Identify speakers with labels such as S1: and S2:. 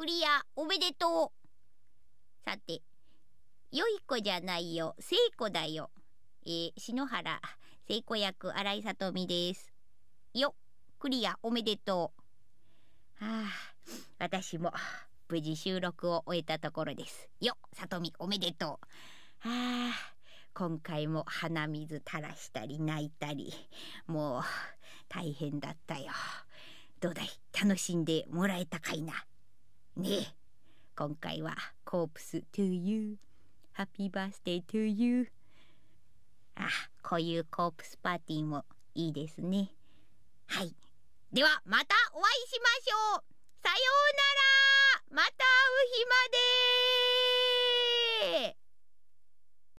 S1: クリアおめでとう。さて、良い子じゃないよ、聖子だよ。篠原、聖子役、新井さとみです。よ、クリアおめでとう。私も無事収録を終えたところです。よ、さとみおめでとう。今回も鼻水垂らしたり泣いたり、もう大変だったよ。どうだい、楽しんでもらえたかいな。ねえ、今回はコープス to you、 ハッピーバースデー to you。 こういうコープスパーティーもいいですね。はい、ではまたお会いしましょう。さようなら。また会う日まで。